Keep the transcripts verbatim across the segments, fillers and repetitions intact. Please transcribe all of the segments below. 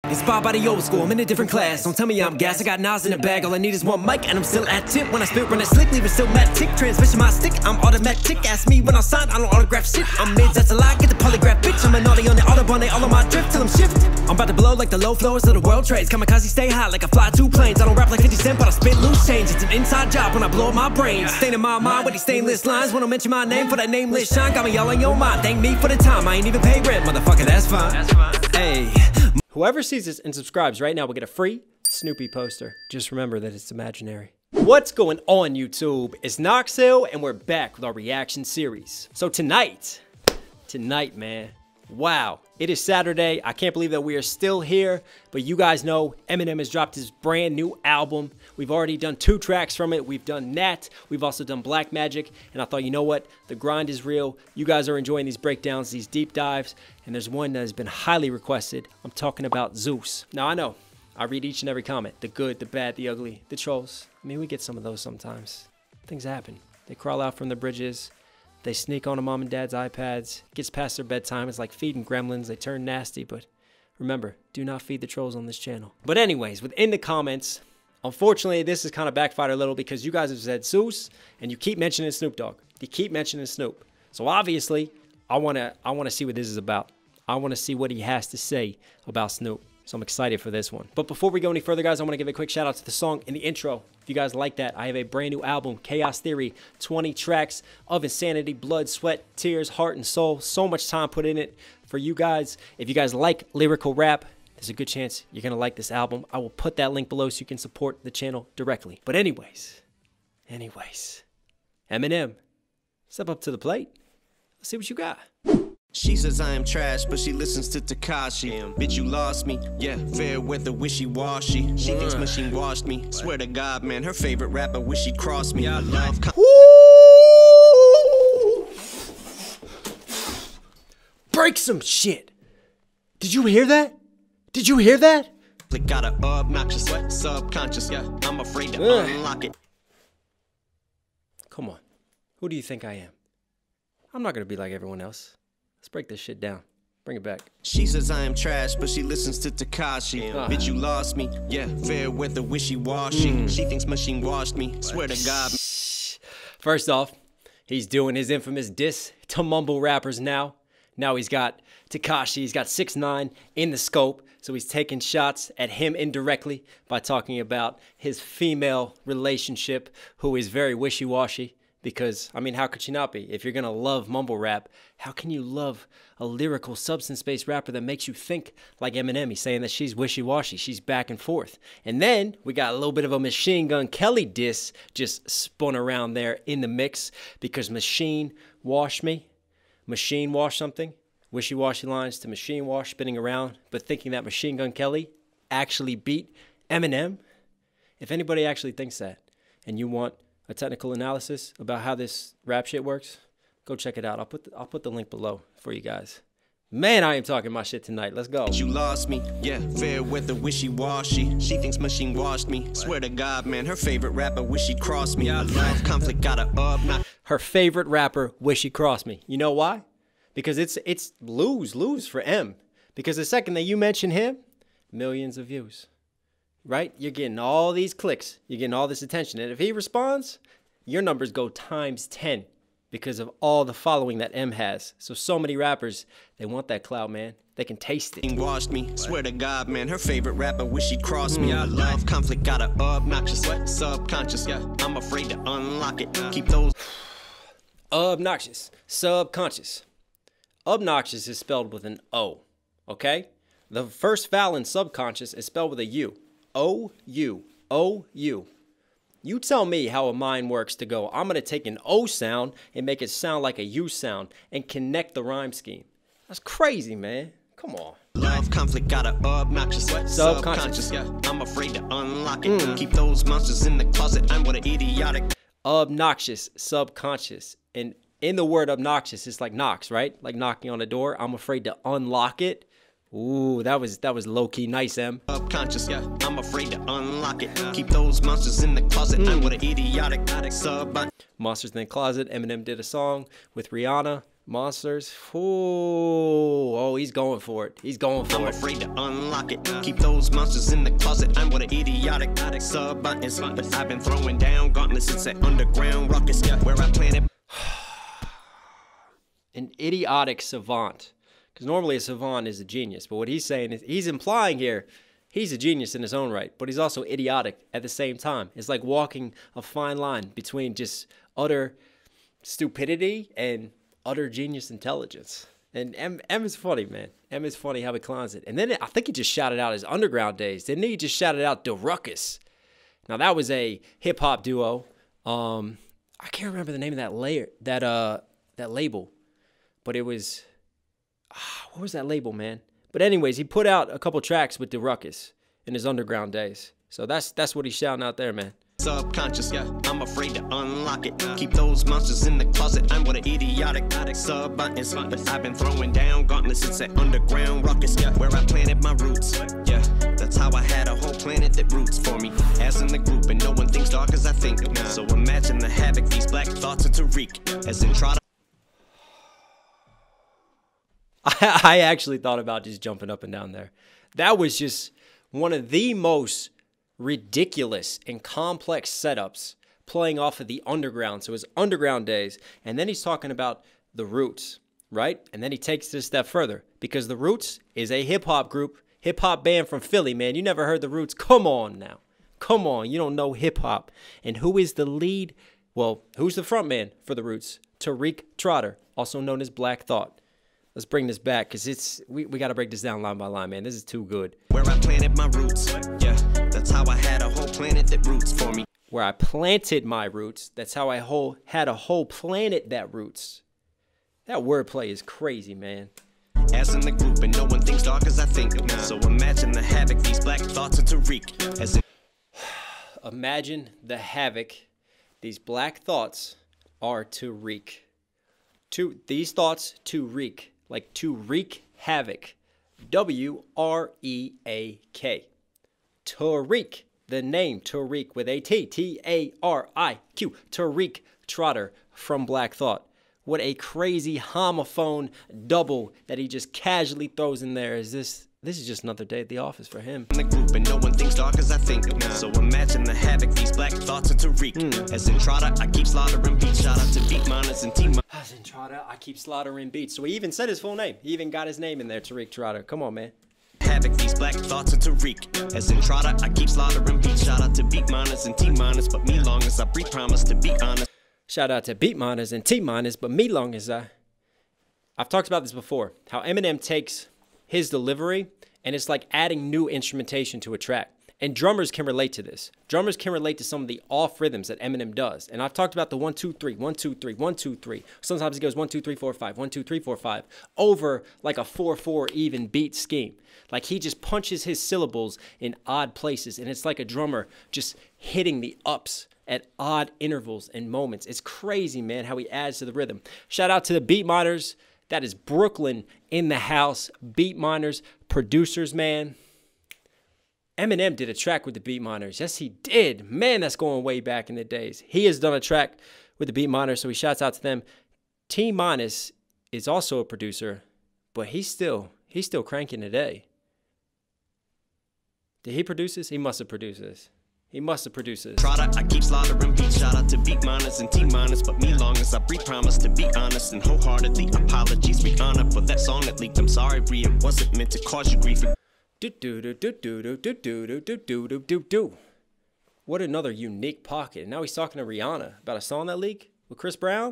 Inspired by the old school, I'm in a different class. Don't tell me I'm gas, I got Nas in the bag. All I need is one mic and I'm still at tip. When I spit, run a slick, leave it still mad tick. Transmission my stick, I'm automatic. Ask me when I sign, I don't autograph shit. I'm mids, that's a lie, get the polygraph bitch. I'm an naughty on the Autobahn, they all on my drift till I'm shift. I'm about to blow like the low floors of the world trades. Kamikaze stay high like I fly two planes. I don't rap like fifty cent, but I spit loose change. It's an inside job when I blow up my brains. Stain in my mind with these stainless lines. When I mention my name for that nameless shine. Got me all on your mind, thank me for the time. I ain't even pay rent, motherfucker, that's fine. That's fine. Hey. Whoever sees this and subscribes right now will get a free Snoopy poster. Just remember that it's imaginary. What's going on, YouTube? It's Noxhill, and we're back with our reaction series. So tonight, tonight, man, wow. It is Saturday. I can't believe that we are still here, but you guys know Eminem has dropped his brand new album. We've already done two tracks from it. We've done Nat. We've also done Black Magic, and I thought, you know what? The grind is real. You guys are enjoying these breakdowns, these deep dives, and there's one that has been highly requested. I'm talking about Zeus. Now, I know. I read each and every comment. The good, the bad, the ugly, the trolls. I mean, we get some of those sometimes. Things happen. They crawl out from the bridges. They sneak onto mom and dad's iPads. Gets past their bedtime. It's like feeding gremlins. They turn nasty, but remember, do not feed the trolls on this channel. But anyways, within the comments, unfortunately, this has kind of backfired a little because you guys have said Zeus, and you keep mentioning Snoop Dogg. You keep mentioning Snoop. So obviously, I want to I want to see what this is about. I want to see what he has to say about Snoop. So I'm excited for this one. But before we go any further, guys, I want to give a quick shout out to the song in the intro. If you guys like that, I have a brand new album, Chaos Theory, twenty tracks of insanity, blood, sweat, tears, heart, and soul. So much time put in it for you guys. If you guys like lyrical rap, there's a good chance you're going to like this album. I will put that link below so you can support the channel directly. But anyways, anyways, Eminem, step up to the plate. Let's see what you got. She says I am trash, but she listens to Tekashi. Bitch, you lost me. Yeah, fair weather, wishy-washy. She thinks machine washed me. Swear to God, man, her favorite rapper wish she crossed me. I love. Break some shit. Did you hear that? Did you hear that? Got a obnoxious, sweat, subconscious. Yeah, I'm afraid to Ugh. unlock it. Come on. Who do you think I am? I'm not gonna be like everyone else. Let's break this shit down. Bring it back. She says I am trash, but she listens to Tekashi. Uh. Bitch, you lost me. Yeah, fair weather, wishy-washy. Mm. She thinks machine washed me. Swear to God. First off, he's doing his infamous diss to mumble rappers now. Now he's got Tekashi, he's got six nine in the scope, so he's taking shots at him indirectly by talking about his female relationship, who is very wishy-washy. Because, I mean, how could she not be? If you're going to love mumble rap, how can you love a lyrical, substance-based rapper that makes you think like Eminem? He's saying that she's wishy-washy. She's back and forth. And then we got a little bit of a Machine Gun Kelly diss just spun around there in the mix because Machine washed me. Machine wash something. Wishy-washy lines to Machine Wash spinning around, but thinking that Machine Gun Kelly actually beat Eminem. If anybody actually thinks that, and you want a technical analysis about how this rap shit works, go check it out. I'll put the, I'll put the link below for you guys. Man, I am talking my shit tonight. Let's go. You lost me. Yeah, fair weather, wishy-washy. She thinks machine washed me. Swear to God, man, her favorite rapper wish she crossed me. I love conflict, got a up. Not her favorite rapper wish she crossed me. You know why? Because it's it's lose lose for M. Because the second that you mention him, millions of views. Right? You're getting all these clicks. You're getting all this attention. And if he responds, your numbers go times ten because of all the following that M has. So, so many rappers, they want that clout, man. They can taste it. Washed me. Swear to God, man, her favorite rapper wish she'd cross me. I love conflict, got a obnoxious, sweat, subconscious. Yeah, I'm afraid to unlock it. Keep those. Obnoxious, subconscious. Obnoxious is spelled with an O, okay? The first vowel in subconscious is spelled with a U. O U. O U. You tell me how a mind works to go, I'm going to take an O sound and make it sound like a U sound and connect the rhyme scheme. That's crazy, man. Come on. Love conflict, got a obnoxious, sweat, subconscious. subconscious. Yeah, I'm afraid to unlock it. Mm. Keep those monsters in the closet. I'm what an idiotic. Obnoxious, subconscious. And in the word obnoxious, it's like knocks, right? Like knocking on a door. I'm afraid to unlock it. Ooh, that was that was low-key nice, Em. Subconscious, yeah, I'm afraid to unlock it. Keep those monsters in the closet. Mm. I'm what an idiotic sub. Monsters in the Closet. Eminem did a song with Rihanna. Monsters. Ooh. Oh, he's going for it. He's going for I'm it. afraid to unlock it. Keep those monsters in the closet. I'm what an idiotic sub buttons. But I've been throwing down gauntlets since that underground ruckus. Where I planted. An idiotic savant. Because normally a savant is a genius. But what he's saying is, he's implying here, he's a genius in his own right. But he's also idiotic at the same time. It's like walking a fine line between just utter stupidity and utter genius intelligence. And M, M is funny, man. M is funny how he climbs it. And then I think he just shouted out his underground days. Didn't he? He just shouted out the Ruckus. Now, that was a hip-hop duo. Um, I can't remember the name of that layer, that uh, that label. But it was, ah, what was that label, man? But anyways, he put out a couple tracks with the Ruckus in his underground days. So that's that's what he's shouting out there, man. Subconscious, yeah, I'm afraid to unlock it. Keep those monsters in the closet. I'm what an idiotic sub buttons. But I've been throwing down gauntlets since that underground ruckus. Yeah, where I planted my roots. Yeah, that's how I had a whole planet that roots for me. As in the group, and no one thinks dark as I think. So imagine the havoc these black thoughts are to wreak. As in try to. I, I actually thought about just jumping up and down there. That was just one of the most ridiculous and complex setups playing off of the underground. So his underground days. And then he's talking about the Roots, right? And then he takes it a step further because the Roots is a hip-hop group, hip-hop band from Philly, man. You never heard the Roots? Come on now. Come on. You don't know hip-hop. And who is the lead? Well, who's the front man for the Roots? Tariq Trotter, also known as Black Thought. Let's bring this back because it's we, we got to break this down line by line, man. This is too good. Where I planted my roots. Yeah, that's how I had a whole planet that roots for me. Where I planted my roots. That's how I whole, had a whole planet that roots. That wordplay is crazy, man. As in the group, and no one thinks dark as I think. So imagine the havoc these black thoughts are to wreak. As in imagine the havoc these black thoughts are to wreak. To these thoughts to wreak. Like to wreak havoc. W R E A K. Tariq. The name Tariq with a T. T A R I Q. Tariq Trotter from Black Thought. What a crazy homophone double that he just casually throws in there. Is this... This is just another day at the office for him. In the group, and no one thinks dark as I think. So imagine the havoc these black thoughts are to wreak. Mm. As in Trotter, I keep slaughtering beats. Shout out to Beat Miners and Team. As in Trotter, I keep slaughtering beats. So he even said his full name. He even got his name in there, Tariq Trotter. Come on, man. Havoc these black thoughts are to wreak. As in Trotter, I keep slaughtering beats. Shout out to Beat Miners and Team Miners, but me long as I breathe, promise to be honest. Shout out to Beat Miners and Team Miners, but me long as I. I've talked about this before. How Eminem takes his delivery, and it's like adding new instrumentation to a track. And drummers can relate to this. Drummers can relate to some of the off rhythms that Eminem does. And I've talked about the one, two, three, one, two, three, one, two, three. Sometimes he goes one, two, three, four, five, one, two, three, four, five, over like a four, four even beat scheme. Like he just punches his syllables in odd places. And it's like a drummer just hitting the ups at odd intervals and moments. It's crazy, man, how he adds to the rhythm. Shout out to the Beat Miners. That is Brooklyn in the house. Beat Miners, producers, man. Eminem did a track with the Beat Miners. Yes, he did. Man, that's going way back in the days. He has done a track with the Beat Miners, so he shouts out to them. T Minus is also a producer, but he's still he's still cranking today. Did he produce this? He must have produced this. He must have produced this. Trotter, I keep slaughtering beats. Shout out to Beat Miners and Team Miners, but me long as I breathe, promise to be honest and wholeheartedly. Apologies, be honored for that song that leaked. I'm sorry, Bree, it wasn't meant to cause you grief. Do do do do do do do do do do do do do do. What another unique pocket. Now he's talking to Rihanna about a song that leaked with Chris Brown.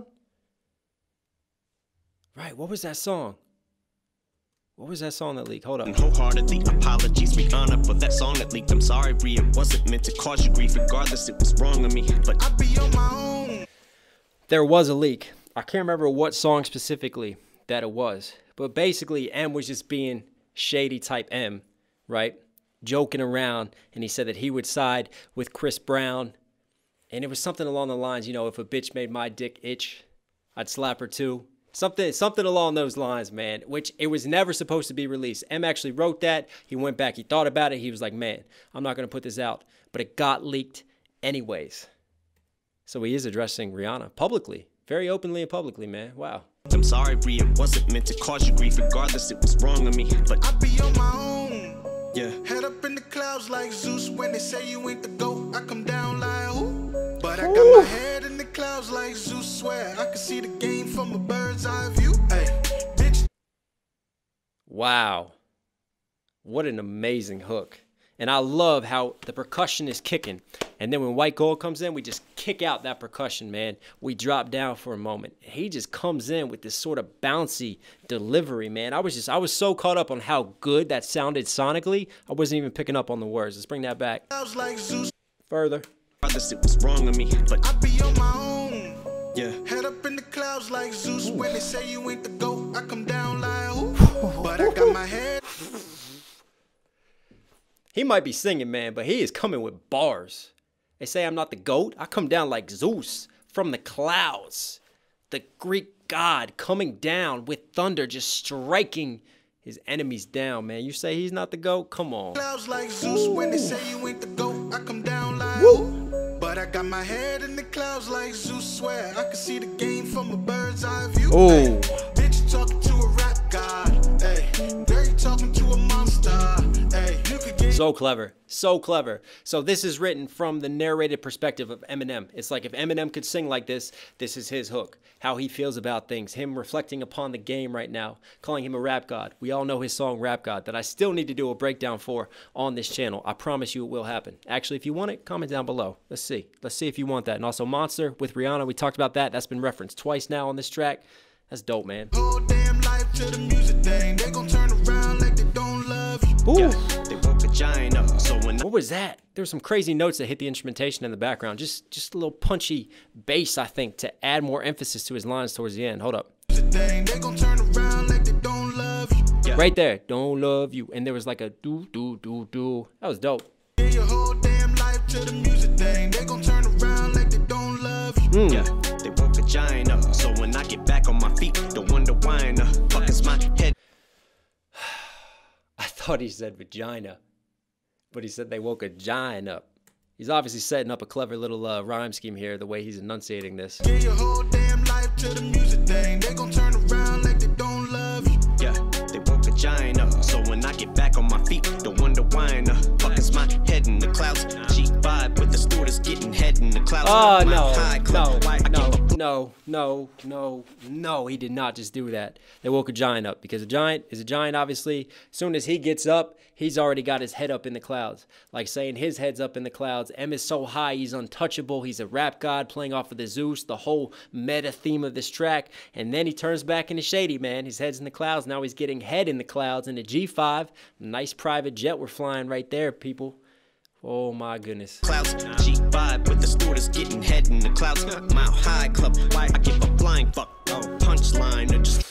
Right, what was that song? What was that song that leaked? Hold up. And wholeheartedly, apologies, be honored for that song that leaked. I'm sorry, Bree, it wasn't meant to cause you grief. Regardless, it was wrong of me, but I be on my own. There was a leak. I can't remember what song specifically that it was, but basically M was just being shady type M, right? Joking around, and he said that he would side with Chris Brown, and it was something along the lines, you know, if a bitch made my dick itch, I'd slap her too. Something something along those lines, man, which it was never supposed to be released. M actually wrote that. He went back. He thought about it. He was like, man, I'm not going to put this out. But it got leaked anyways. So he is addressing Rihanna publicly. very openly and publicly, man. Wow. I'm sorry, Bree, it wasn't meant to cause you grief. Regardless, it was wrong of me. But I be on my own. yeah, Head up in the clouds like Zeus. When they say you ain't the GOAT, I come down like who? But I got my head in the clouds like Zeus. Swear I can see the game from a bird's eye view. Hey, bitch. Wow. What an amazing hook. And I love how the percussion is kicking. And then when White Gold comes in, we just kick out that percussion, man. We drop down for a moment. He just comes in with this sort of bouncy delivery, man. I was just, I was so caught up on how good that sounded sonically, I wasn't even picking up on the words. Let's bring that back. Clouds like Zeus. Further. regardless, it was wrong of me. But I be on my own. yeah, Head up in the clouds like Zeus. When they say you ain't the GOAT, I come down like who? But I got my head. He might be singing, man, but he is coming with bars. They say I'm not the GOAT. I come down like Zeus from the clouds. The Greek god coming down with thunder, just striking his enemies down, man. You say he's not the GOAT? Come on. Clouds like Zeus. When they say you ain't the GOAT, I come down like who? But I got my head in the clouds like Zeus. Swear I can see the game from a bird's eye view. Oh. Hey, bitch, you talking to a rap god. Hey, girl, you talking to a monster. Hey, you could get So clever, so clever. So this is written from the narrated perspective of Eminem. It's like if Eminem could sing like this, this is his hook. How he feels about things, him reflecting upon the game right now, calling him a rap god. We all know his song Rap God that I still need to do a breakdown for on this channel. I promise you it will happen. Actually, if you want it, comment down below. Let's see. Let's see if you want that. And also Monster with Rihanna, we talked about that. That's been referenced twice now on this track. That's dope, man. whole damn life to the music thing. They gon' turn around like they don't love you. Ooh. they woke a giant up. So when What was that? There were some crazy notes that hit the instrumentation in the background. Just just a little punchy bass, I think, to add more emphasis to his lines towards the end. Hold up. Music thing. They gon' turn around like they don't love you. yeah, Right there. Don't love you. And there was like a do, do, do, do. That was dope. Give your whole damn life to the music thing. They gon' turn around like they don't love you. Mm. yeah, they woke a giant up. So when I get back on my feet, don't wonder why in the fuck is my head. I thought he said vagina, but he said they woke a giant up. He's obviously setting up a clever little uh, rhyme scheme here, the way he's enunciating this. Give your whole damn life to the music thing. They gon' turn around like they don't love you. Yeah, they woke a giant up. So when I get back on my feet, don't wonder why in the fuck is my head in the clouds. G five with the stewardess getting head in the clouds. Oh, My no, high club, no, why I no, give a no, no, no, no, he did not just do that. They woke a giant up because a giant is a giant, obviously. As soon as he gets up, he's already got his head up in the clouds. Like saying his head's up in the clouds. M is so high, he's untouchable. He's a rap god playing off of the Zeus, the whole meta theme of this track. And then he turns back into Shady, man. His head's in the clouds. Now he's getting head in the clouds in a G five. Nice private jet we're flying right there, people. Oh my goodness. clouds. G five with the stewardess getting head in the clouds. Mile high club, why I give a flying fuck. Oh, punchline or just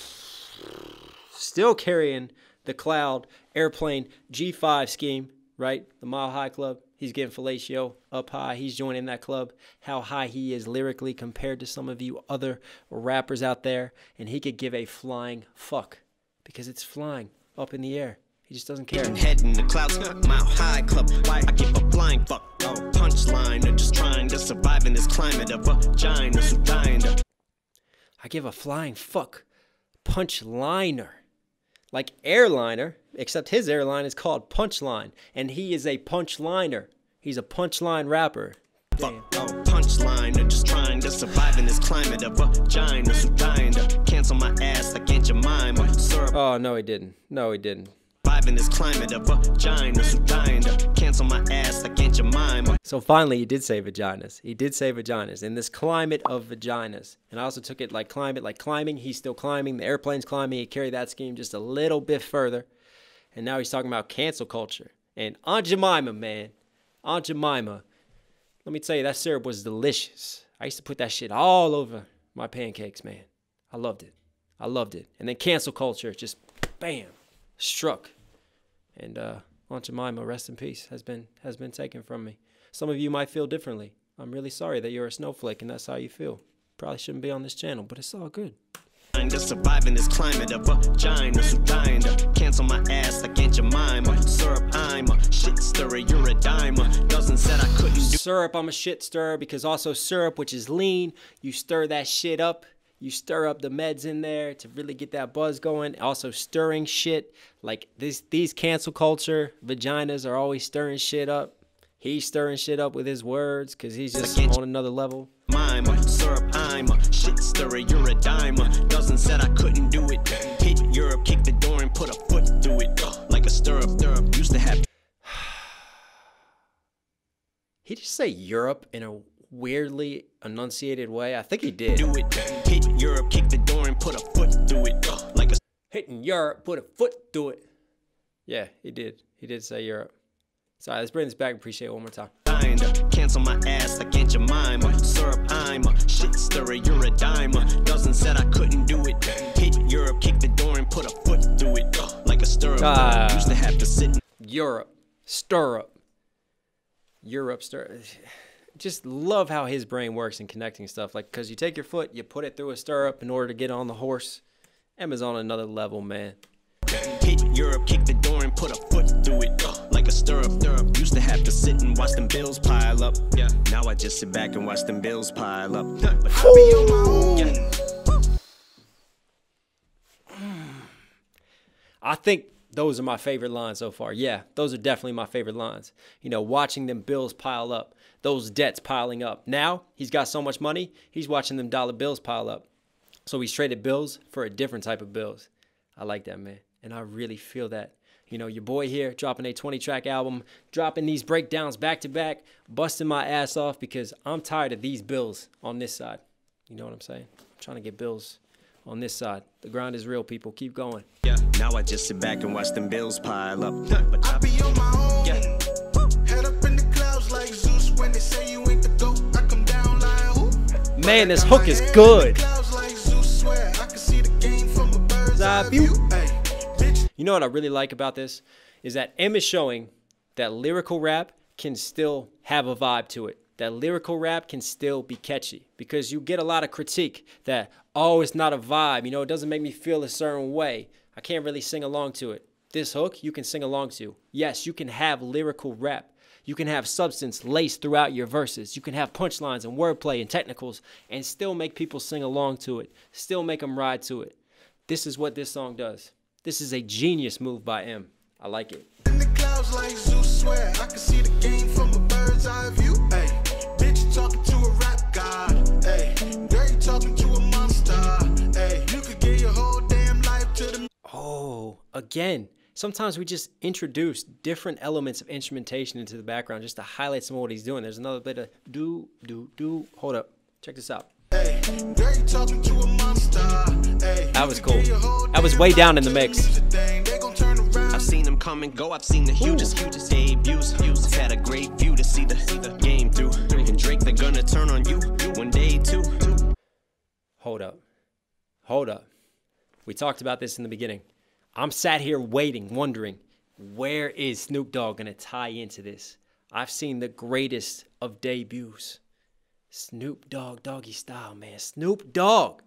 Still carrying the cloud airplane G five scheme, right? The Mile High Club. He's getting fellatio up high. He's joining that club. How high he is lyrically compared to some of you other rappers out there. And he could give a flying fuck because it's flying up in the air. He just doesn't care. head in the clouds. Mile high club, why I give a flying fuck. Oh, punchline or just trying to survive in this climate of vaginas who dying to I give a flying fuck. Punchliner. Like airliner, except his airline is called Punchline. And he is a punchliner. He's a punchline rapper. fuck. Oh, punchline or just trying to survive in this climate of vaginas who dying to cancel my ass like Aunt Jemima. Syrup. Oh, no, he didn't. No, he didn't. Survive in this climate of vaginas who dying to cancel my ass like Aunt Jemima. So finally, he did say vaginas. He did say vaginas in this climate of vaginas. And I also took it like climate, like climbing. He's still climbing. The airplane's climbing. He carried that scheme just a little bit further. And now he's talking about cancel culture. And Aunt Jemima, man. Aunt Jemima. Let me tell you, that syrup was delicious. I used to put that shit all over my pancakes, man. I loved it. I loved it. And then cancel culture just, bam, struck. And uh, Aunt Jemima, rest in peace, has been has been taken from me. Some of you might feel differently. I'm really sorry that you're a snowflake and that's how you feel. Probably shouldn't be on this channel, but it's all good. Trying to survive in this climate of vaginas who dying to cancel my ass like Aunt Jemima. Syrup, I'm a shit stirrer, you're a dimer. Doesn't said I couldn't do syrup, I'm a shit stirrer, because also syrup, which is lean, you stir that shit up. You stir up the meds in there to really get that buzz going. Also stirring shit. Like this, these cancel culture vaginas are always stirring shit up. He's stirring shit up with his words because he's just on another level. Mime, syrup, I'm a shit stirrer, you're a dimer. Dozen said I couldn't do it. Hit Europe, kick the door and put a foot through it. Like a stirrup, stirrup, used to have. He just say Europe in a weirdly enunciated way. I think he did. Do it. Hit Europe, kick the door and put a foot through it. Like a hitting Europe, put a foot through it. Yeah, he did. He did say Europe. Sorry, let's bring this back. Appreciate it one more time. Cancel my ass, I can't you mime. Syrup, I'm a shit stirrer, you're a dimer. Dozen said I couldn't do it. Hit Europe, kick the door and put a foot through it. Like a stirrup. Ah. Used to have to sit. Europe, stir up. Europe, stir. Just love how his brain works in connecting stuff. Like, because you take your foot, you put it through a stirrup in order to get on the horse. Emma's on another level, man. Hit Europe, kick the door and put a foot through it. Like a stirrup, stirrup. Used to have to sit and watch them bills pile up. Yeah. Now I just sit back and watch them bills pile up. But I be on my own. Yeah. I think those are my favorite lines so far. Yeah, those are definitely my favorite lines. You know, watching them bills pile up, those debts piling up. Now he's got so much money, he's watching them dollar bills pile up. So he's traded bills for a different type of bills. I like that, man. And I really feel that. You know, your boy here dropping a twenty track album, dropping these breakdowns back to back, busting my ass off because I'm tired of these bills on this side. You know what I'm saying? I'm trying to get bills on this side. The grind is real, people. Keep going. Yeah. Now I just sit back and watch them bills pile up. But I be on my own. Yeah. Head up in the clouds like Zeus when they say you ain't the GOAT. I come down like who? Man, this hook is good. You know what I really like about this is that M is showing that lyrical rap can still have a vibe to it. That lyrical rap can still be catchy, because you get a lot of critique that, oh, it's not a vibe. You know, it doesn't make me feel a certain way. I can't really sing along to it. This hook, you can sing along to. Yes, you can have lyrical rap. You can have substance laced throughout your verses. You can have punchlines and wordplay and technicals and still make people sing along to it. Still make them ride to it. This is what this song does. This is a genius move by M. I like it. In the clouds like Zeus, swear I can see the game from a bird's eye view. Hey, bitch talking to a rap god. Hey, girl you talking to a monster. Hey, you could give your whole damn life to the. Oh, again. Sometimes we just introduce different elements of instrumentation into the background just to highlight some of what he's doing. There's another bit of do, do, do. Hold up. Check this out. Hey, girl you talking to a monster. Hey, that was cool. That was way down in the mix. I've seen them come and go. I've seen the hugest, hugest debuts. I've had a great view to see the, see the game through. And Drake, they're gonna turn on you one day too. Hold up. Hold up. We talked about this in the beginning. I'm sat here waiting, wondering, where is Snoop Dogg gonna tie into this? I've seen the greatest of debuts. Snoop Dogg, Doggy Style, man. Snoop Dogg.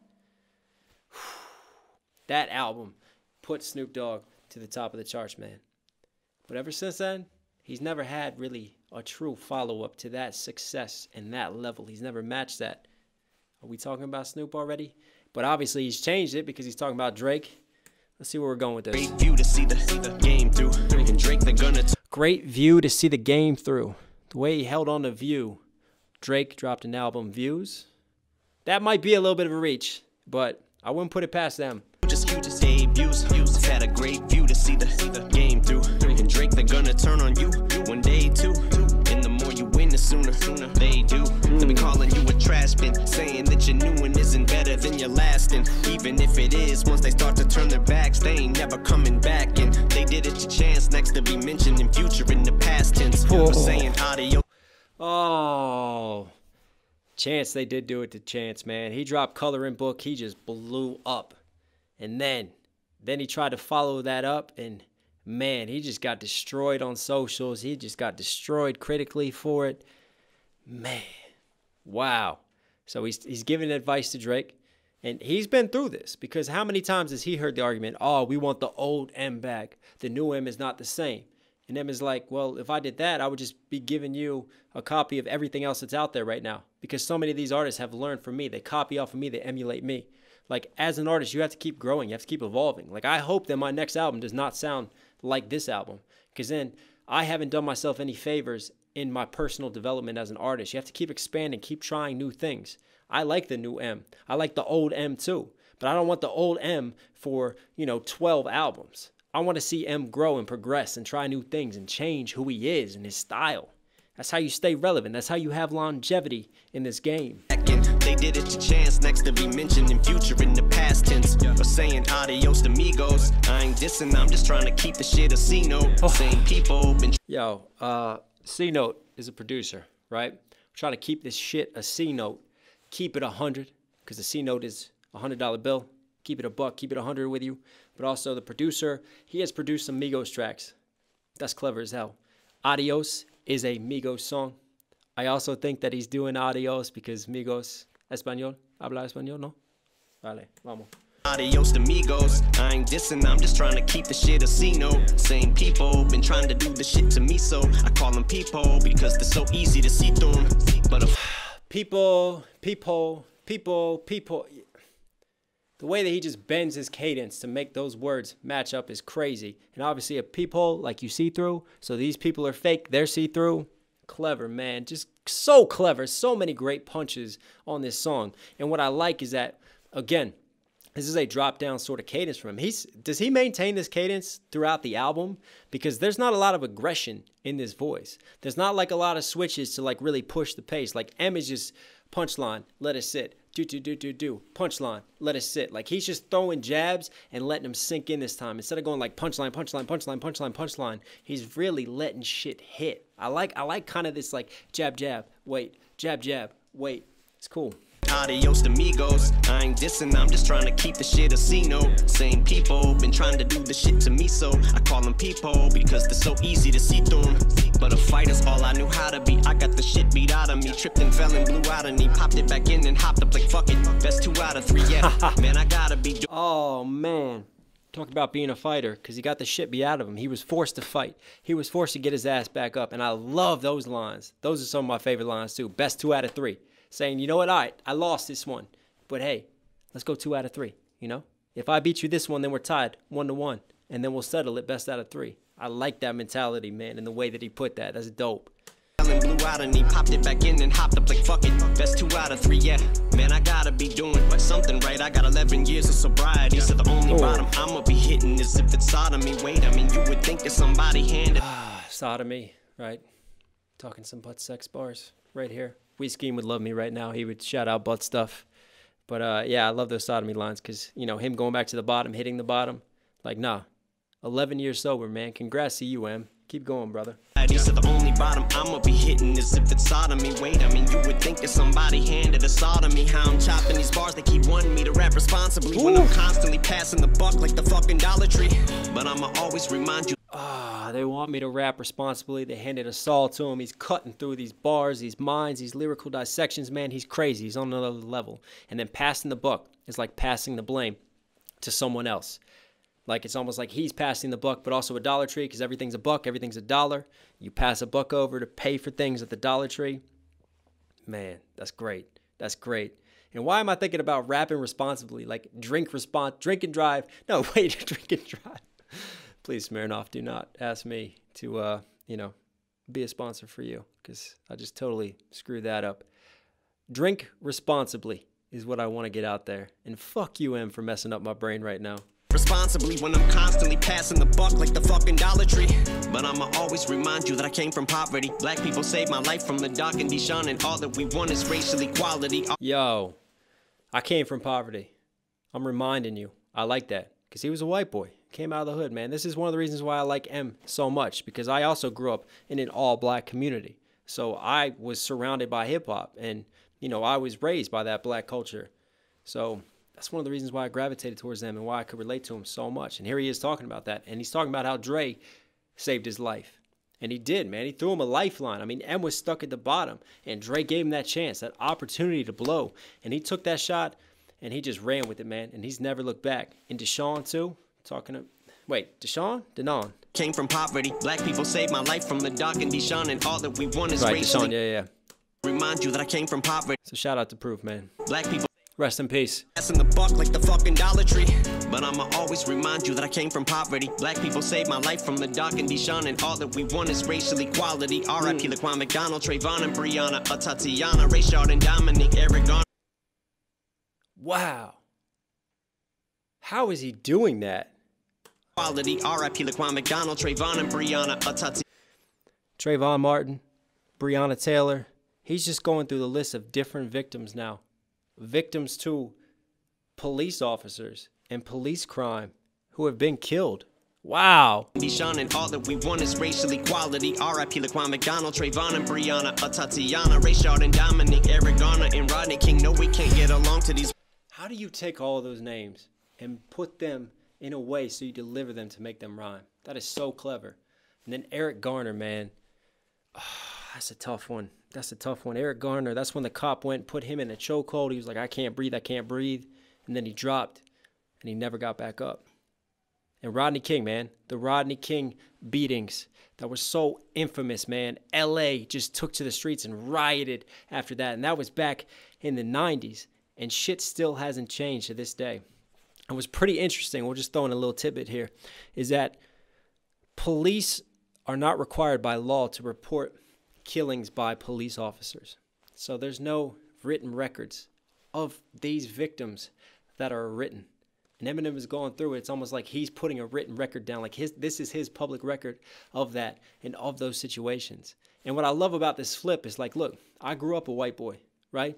That album put Snoop Dogg to the top of the charts, man. But ever since then, he's never had really a true follow-up to that success and that level. He's never matched that. Are we talking about Snoop already? But obviously he's changed it because he's talking about Drake. Let's see where we're going with this. Great view to see the, see the game through. And Drake, they're gonna Great view to see the game through. The way he held on to View. Drake dropped an album, Views. That might be a little bit of a reach, but I wouldn't put it past them. Just you just debuts. I've had a great view to see the, see the game through. And Drake, they're gonna turn on you one day too. And the more you win, the sooner, sooner they do. They'll be calling you a trash bin, saying that your new one isn't better than your last. And even if it is, once they start to turn their backs, they ain't never coming back. And they did it to Chance, next to be mentioned in future in the past tense. Oh. Saying audio. Oh, Chance, they did do it to Chance, man. He dropped Coloring Book. He just blew up. And then, then he tried to follow that up, and man, he just got destroyed on socials. He just got destroyed critically for it. Man, wow. So he's, he's giving advice to Drake, and he's been through this, because how many times has he heard the argument, oh, we want the old M back. The new M is not the same. And M is like, well, if I did that, I would just be giving you a copy of everything else that's out there right now. Because so many of these artists have learned from me. They copy off of me. They emulate me. Like, as an artist, you have to keep growing. You have to keep evolving. Like, I hope that my next album does not sound like this album. Because then I haven't done myself any favors in my personal development as an artist. You have to keep expanding, keep trying new things. I like the new M. I like the old M too. But I don't want the old M for, you know, twelve albums. I want to see M grow and progress and try new things and change who he is and his style. That's how you stay relevant. That's how you have longevity in this game. They did it to Chance, next to be mentioned in future in the past tense. Or saying adios to amigos. I ain't dissing, I'm just trying to keep the shit a C note. Oh. Same people been. Yo, uh, C Note is a producer, right? We're trying to keep this shit a C Note. Keep it a hundred, because the C Note is a hundred dollar bill. Keep it a buck, keep it a hundred with you. But also the producer, he has produced some Migos tracks. That's clever as hell. Adios is a Migos song. I also think that he's doing Adios because Migos, español, habla español, no? Vale, vamos. Adios to amigos. I ain't dissing, I'm just trying to keep the shit a C note. Same people been trying to do the shit to me, so I call them people because they're so easy to see through them. But if people, people, people, people. The way that he just bends his cadence to make those words match up is crazy. And obviously a peephole, like you see through. So these people are fake, they're see-through. Clever, man. Just so clever. So many great punches on this song. And what I like is that, again, this is a drop-down sort of cadence from him. He's, does he maintain this cadence throughout the album? Because there's not a lot of aggression in this voice. There's not like a lot of switches to like really push the pace. Like M is just punchline, let it sit. Do, do, do, do, do. Punchline, let it sit. Like he's just throwing jabs and letting them sink in this time. Instead of going like punchline, punchline, punchline, punchline, punchline, he's really letting shit hit. I like, I like kind of this like jab, jab, wait, jab, jab, wait. It's cool. Adios to amigos. I ain't dissing, I'm just trying to keep the shit a C note. Same people been trying to do the shit to me, so I call them people because they're so easy to see through them. But a fighter's all I knew how to be. I got the shit beat out of me. Tripped and fell and blew out of me. Popped it back in and hopped up like fuck it. Best two out of three, yeah. Man, I gotta be. Oh, man. Talk about being a fighter, because he got the shit beat out of him. He was forced to fight. He was forced to get his ass back up, and I love those lines. Those are some of my favorite lines, too. Best two out of three. Saying, you know what, all right, I lost this one, but hey, let's go two out of three, you know? If I beat you this one, then we're tied, one to one, and then we'll settle it best out of three. I like that mentality, man, and the way that he put that. That's dope. Blew out and he popped it back in and hopped up like fuck it. Best two out of three, yeah. Man, I gotta be doing something right. I got eleven years of sobriety, so the only Ooh. bottom I'ma be hitting is if it's sodomy. Wait, I mean, you would think that somebody handed sodomy, right? Talking some butt sex bars right here. Weescheme would love me right now. He would shout out butt stuff. But uh, yeah, I love those sodomy lines because, you know, him going back to the bottom, hitting the bottom. Like, nah, eleven years sober, man. Congrats to you, M. Keep going, brother. So the only bottom I'ma be hitting is if it's sodomy. Wait, I mean, you would think that somebody handed a sodomy. How I'm chopping these bars, they keep wanting me to rap responsibly. Ooh. When I'm constantly passing the buck like the fucking Dollar Tree. But I'ma always remind you. Ah, they want me to rap responsibly. They handed a saw to him. He's cutting through these bars, these minds, these lyrical dissections. Man, he's crazy. He's on another level. And then passing the buck is like passing the blame to someone else. Like, it's almost like he's passing the buck, but also a Dollar Tree, because everything's a buck, everything's a dollar. You pass a buck over to pay for things at the Dollar Tree. Man, that's great. That's great. And why am I thinking about rapping responsibly? Like, drink respons- drink and drive. No, wait, drink and drive. Please, Smirnoff, do not ask me to, uh, you know, be a sponsor for you, because I just totally screwed that up. Drink responsibly is what I want to get out there. And fuck you, M, for messing up my brain right now. Responsibly when I'm constantly passing the buck like the fucking Dollar Tree. But I'ma always remind you that I came from poverty. Black people saved my life from the dark and Deshaun, and all that we want is racial equality. Yo, I came from poverty. I'm reminding you. I like that, because he was a white boy. Came out of the hood, man. This is one of the reasons why I like M so much, because I also grew up in an all-black community. So I was surrounded by hip-hop, and, you know, I was raised by that black culture. So that's one of the reasons why I gravitated towards them and why I could relate to him so much. And here he is talking about that. And he's talking about how Dre saved his life. And he did, man. He threw him a lifeline. I mean, M was stuck at the bottom. And Dre gave him that chance, that opportunity to blow. And he took that shot, and he just ran with it, man. And he's never looked back. And Deshaun, too. Talking to... Wait, Deshaun? Denon. came from poverty. Black people saved my life from the dark and Deshaun, and all that we want is Right, racially. Deshaun, yeah, yeah. Remind you that I came from poverty. So shout out to Proof, man. Black people Rest in peace. in the buck like the fucking Dollar Tree. But I'ma always remind you that I came from poverty. Black people saved my life from the dark and Deshaun, and all that we want is racial equality. R I P Laquan McDonald, Trayvon and Breonna, Tatiana, Rayshard and Dominic, Eric Garner. Wow. How is he doing that? Quality. R I P Laquan McDonald, Trayvon and Breonna, Tatiana. Trayvon Martin, Breonna Taylor. He's just going through the list of different victims now. Victims to police officers and police crime who have been killed. Wow. Deshaun, and all that we want is racial equality. R I P Laquan McDonald, Trayvon and Breonna, Tatiana, Rayshard and Dominic, Eric Garner and Rodney King. No, we can't get along to these. How do you take all of those names and put them in a way so you deliver them to make them rhyme? That is so clever. And then Eric Garner, man. Oh, that's a tough one. That's a tough one. Eric Garner, that's when the cop went, put him in a chokehold. He was like, I can't breathe, I can't breathe. And then he dropped, and he never got back up. And Rodney King, man, the Rodney King beatings that were so infamous, man. L A just took to the streets and rioted after that. And that was back in the nineties. And shit still hasn't changed to this day. It was pretty interesting. We'll just throw in a little tidbit here, is that police are not required by law to report killings by police officers. So there's no written records of these victims that are written. And Eminem is going through it. It's almost like he's putting a written record down. Like his, this is his public record of that and of those situations. And what I love about this flip is like, look, I grew up a white boy, right?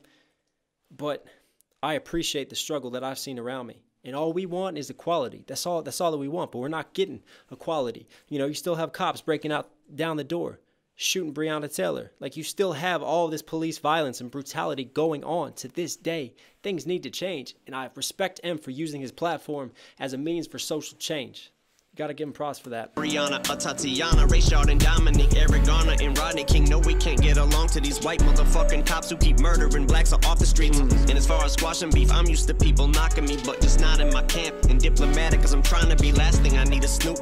But I appreciate the struggle that I've seen around me. And all we want is equality. That's all, that's all that we want. But we're not getting equality. You know, you still have cops breaking out down the door, shooting Breonna Taylor. Like, you still have all this police violence and brutality going on to this day. Things need to change. And I respect M for using his platform as a means for social change. You gotta give him props for that. Breonna, Tatiana, Rayshard and Dominic, Eric Garner and Rodney King. No, we can't get along to these white motherfucking cops who keep murdering blacks off the streets. Mm. And as far as squashing beef, I'm used to people knocking me, but just not in my camp. And diplomatic, cause I'm trying to be lasting. I need a Snoop.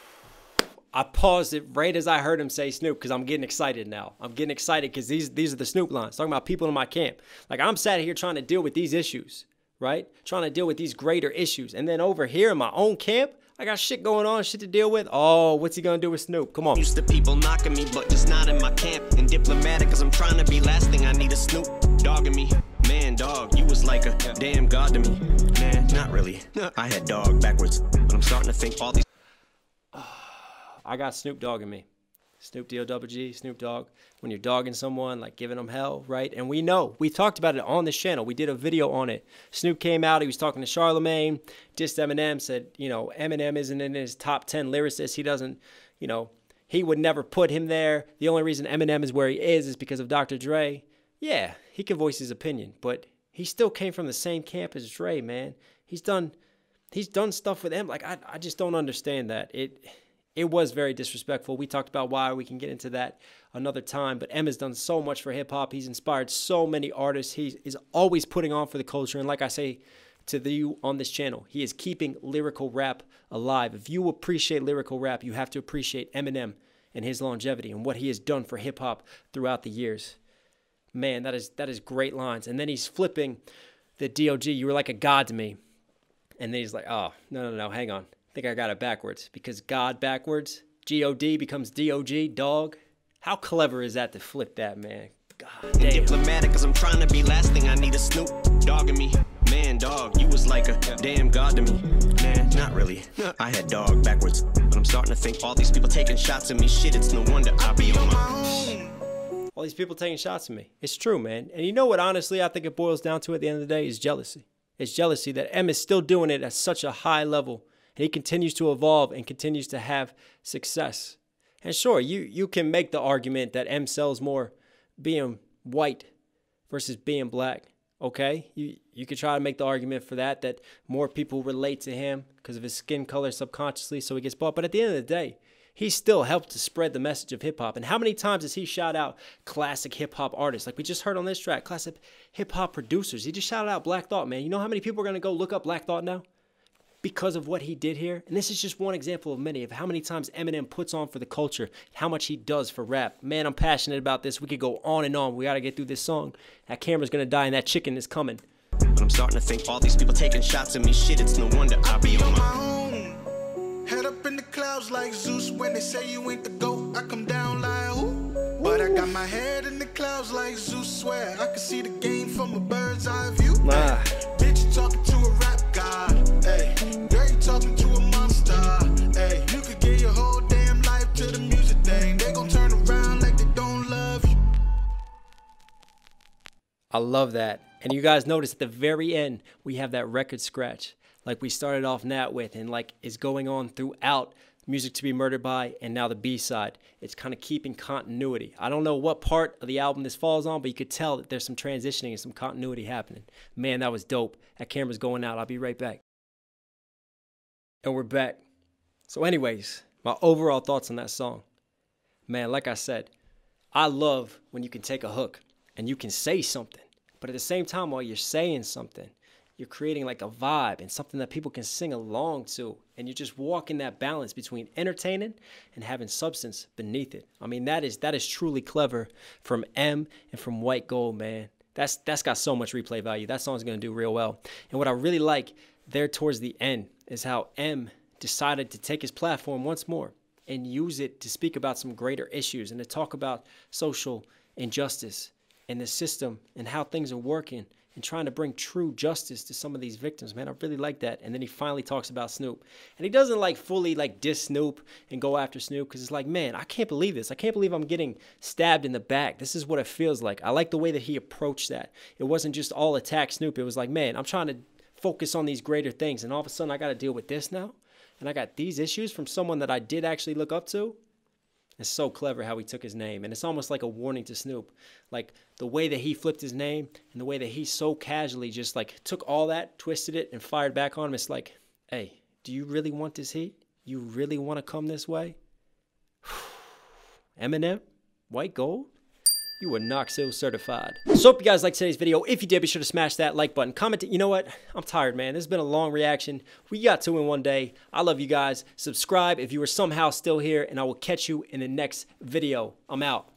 I paused it right as I heard him say Snoop because I'm getting excited now. I'm getting excited because these, these are the Snoop lines, talking about people in my camp. Like, I'm sat here trying to deal with these issues, right? Trying to deal with these greater issues. And then over here in my own camp, I got shit going on, shit to deal with. Oh, what's he gonna do with Snoop? Come on. Used to people knocking me, but just not in my camp. And diplomatic, cause I'm trying to be lasting. I need a Snoop dogging me. Man, dog, you was like a damn god to me. Man, not really. I had dog backwards. But I'm starting to think all these. I got Snoop dogging me. Snoop D O G G, Snoop Dogg. When you're dogging someone, like giving them hell, right? And we know, we talked about it on this channel. We did a video on it. Snoop came out, he was talking to Charlemagne, dissed Eminem, said, you know, Eminem isn't in his top ten lyricists. He doesn't, you know, he would never put him there. The only reason Eminem is where he is is because of Doctor Dre. Yeah, he can voice his opinion, but he still came from the same camp as Dre, man. He's done, he's done stuff with him. Like, I, I just don't understand that. It... It was very disrespectful. We talked about why. We can get into that another time. But M has done so much for hip-hop. He's inspired so many artists. He is always putting on for the culture. And like I say to you on this channel, he is keeping lyrical rap alive. If you appreciate lyrical rap, you have to appreciate Eminem and his longevity and what he has done for hip-hop throughout the years. Man, that is, that is great lines. And then he's flipping the D O G. You were like a god to me. And then he's like, oh, no, no, no, hang on. I think I got it backwards, because God backwards, G O D becomes D O G, dog. How clever is that to flip that, man? God damn. Diplomatic, cause I'm trying to be lasting. I need a Snoop dogging me. Man, dog, you was like a damn god to me. Man, not really. I had dog backwards. But I'm starting to think all these people taking shots at me. Shit, it's no wonder I be on my own. All these people taking shots at me. It's true, man. And you know what, honestly, I think it boils down to at the end of the day is jealousy. It's jealousy that M is still doing it at such a high level. And he continues to evolve and continues to have success. And sure, you, you can make the argument that M sells more being white versus being black. Okay? You, you could try to make the argument for that, that more people relate to him because of his skin color subconsciously, so he gets bought. But at the end of the day, he still helped to spread the message of hip-hop. And how many times has he shout out classic hip-hop artists? Like we just heard on this track, classic hip-hop producers. He just shouted out Black Thought, man. You know how many people are going to go look up Black Thought now? because of what he did here. And this is just one example of many of how many times Eminem puts on for the culture, how much he does for rap. Man, I'm passionate about this. We could go on and on. We got to get through this song. That camera's going to die and that chicken is coming. But I'm starting to think all these people taking shots at me. Shit, it's no wonder I be on my own. Head up in the clouds like Zeus. When they say you ain't the GOAT, I come down like who? But I got my head in the clouds like Zeus. Swear I can see the game from a bird's eye view. Ah. Bitch, you talking to a rap god. Hey, girl, you talking to a monster. Hey, you could give your whole damn life to the music thing. They gon' turn around like they don't love you. I love that. And you guys notice at the very end, we have that record scratch like we started off Nat with, and like is going on throughout Music to Be Murdered By, and now the B-side. It's kind of keeping continuity. I don't know what part of the album this falls on, but you could tell that there's some transitioning and some continuity happening. Man, that was dope. That camera's going out. I'll be right back. And we're back. So anyways, my overall thoughts on that song. Man, like I said, I love when you can take a hook and you can say something, but at the same time, while you're saying something, you're creating like a vibe and something that people can sing along to. And you're just walking that balance between entertaining and having substance beneath it. I mean, that is that is truly clever from M and from White Gold, man. That's that's got so much replay value. That song's gonna do real well. And what I really like there towards the end is how M decided to take his platform once more and use it to speak about some greater issues and to talk about social injustice and the system and how things are working, and trying to bring true justice to some of these victims. Man, I really like that. And then he finally talks about Snoop. And he doesn't like fully like diss Snoop and go after Snoop, because it's like, man, I can't believe this. I can't believe I'm getting stabbed in the back. This is what it feels like. I like the way that he approached that. It wasn't just all attack Snoop. It was like, man, I'm trying to focus on these greater things, and all of a sudden I got to deal with this now. And I got these issues from someone that I did actually look up to. It's so clever how he took his name. And it's almost like a warning to Snoop. Like the way that he flipped his name and the way that he so casually just like took all that, twisted it, and fired back on him. It's like, hey, do you really want this heat? You really want to come this way? Eminem? White Gold? You are Knoxville certified. So hope you guys liked today's video. If you did, be sure to smash that like button. Comment, you know what? I'm tired, man. This has been a long reaction. We got two in one day. I love you guys. Subscribe if you are somehow still here, and I will catch you in the next video. I'm out.